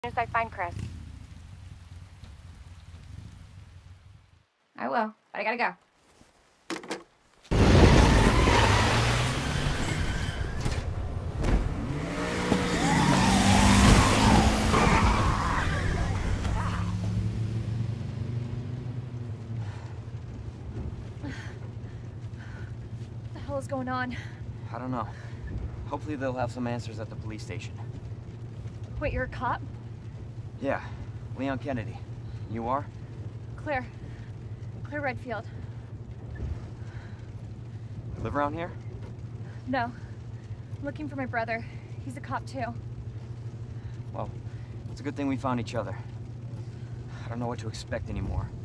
As I find Chris. I will, but I gotta go. What the hell is going on? I don't know. Hopefully they'll have some answers at the police station. Wait, you're a cop? Yeah, Leon Kennedy. You are? Claire. Claire Redfield. You live around here? No. I'm looking for my brother. He's a cop too. Well, it's a good thing we found each other. I don't know what to expect anymore.